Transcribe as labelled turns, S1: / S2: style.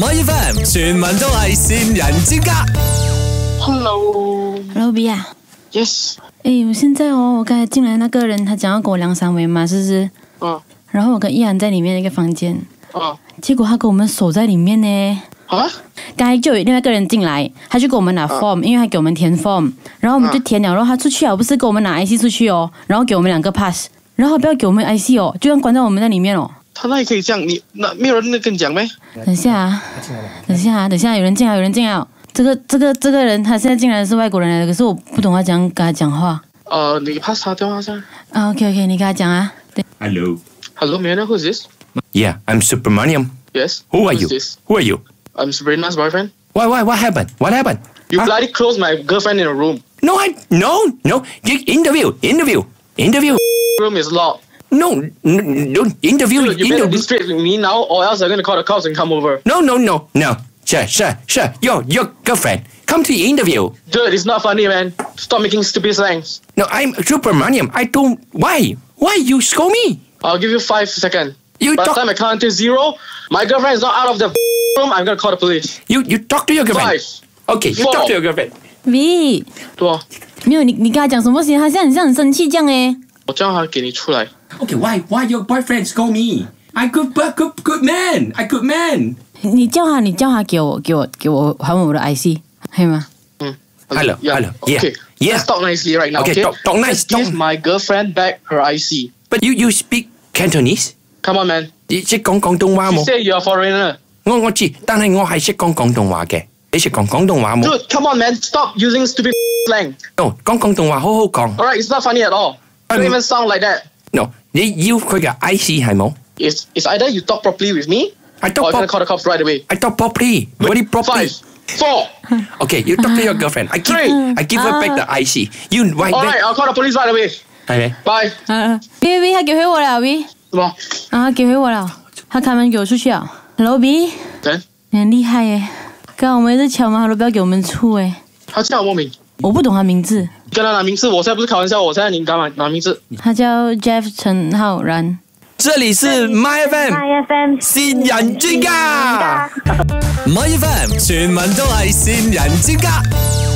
S1: My FM 全民都係善人專家。
S2: Hello
S3: B 啊
S2: ，Yes，
S3: 我现在我刚才进来那个人，他讲要跟我量3围嘛，是不是？然后我跟依然在里面那个房间，结果他跟我们守在里面呢。刚才就有另外一个人进来，他就给我们拿 form，因为他给我们填 form，然后我们就填了，然后他出去啊，不是给我们拿 IC 出去哦，然后给我们2个 pass， 然后不要给我们 IC 哦，就这样关在我们在里面哦。
S2: 他那也可以这样，那没有人跟你讲咩？
S3: 等一下啊，有人进来，这个人他现在进来的是外国人来的，可是我不懂他怎样跟他讲话。
S2: 你 pass 他电话先。
S3: OK， 你跟他讲啊。对。
S2: Hello, may I know who's this?
S4: Yeah, I'm Subramaniam.
S2: Yes.
S4: Who are you?
S2: This?
S4: Who are you?
S2: I'm Sabrina's boyfriend.
S4: Why? What happened? What happened?
S2: You bloody closed my girlfriend in a room.
S4: No. Interview.
S2: Room is locked.
S4: No, interview.
S2: Dude, you better be straight with me now, or else I'm gonna call the cops and come over.
S4: No. Sure. Your girlfriend. Come to the interview.
S2: Dude, it's not funny, man. Stop making stupid slangs.
S4: No, I'm Subramaniam. I don't. Why? Why you scold me?
S2: I'll give you 5 seconds.
S4: You
S2: By the
S4: talk.
S2: time I count to 0, my girlfriend is not out of the room. I'm gonna call the police.
S4: You talk to your girlfriend.
S2: 5.
S4: Okay, you talk to your girlfriend.
S3: V，
S2: 对啊，
S3: 没有你跟他讲什么事情，他现在很生气这样诶。
S2: 我叫他给你出来。
S4: Okay, why your boyfriend scold me? I good man. I good man.
S3: 你叫他给我还我的 IC， 可以吗
S4: ？Hello.
S2: Okay.
S4: Yeah.
S2: Let's talk nicely right now.
S4: Okay, talk nice.
S2: Let's give my girlfriend back her IC.
S4: But you speak Cantonese?
S2: Come on, man.
S4: 你識講廣東話
S2: You
S4: 冇？
S2: say you're a foreigner.
S4: 我知，但係我係識講廣東話嘅。你識講廣東話冇
S2: Dude, come on, man. Stop using stupid slang.
S4: ？No，講廣東話好好講。
S2: Alright, it's not funny at all. You don't even sound like that.
S4: No，你要佢嘅 IC 係冇
S2: It's either you talk properly with me,
S4: I
S2: or
S4: talk
S2: I'm gonna call the cops right away.
S4: I talk properly. Very properly.
S2: 5, 4.
S4: Okay, you talk to your girlfriend. I give her back the IC. You right back.
S2: Alright, I'll call the police right away.
S4: 係咪？
S2: Bye.
S3: V，他给回我了 V，
S2: 什么？
S3: 他给回我了，他开门给我出去了。Hello B，
S2: 等，
S3: 你很厉害耶，刚我们一直敲门，他都不要给我们出诶。
S2: 他叫我莫名。
S3: 我不懂他名字，
S2: 跟他拿名字，我现在不是开玩笑，我现在你干嘛拿名字？
S3: 他叫 Jeff 陈浩然。
S1: 這裡是 My FM 善人專家。My FM 全民都係善人專家。